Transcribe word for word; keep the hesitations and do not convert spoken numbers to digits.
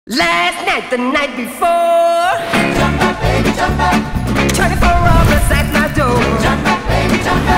Last night, the night before, jump up, baby, jump up. twenty-four hours at my door. Jump up, baby, jump up.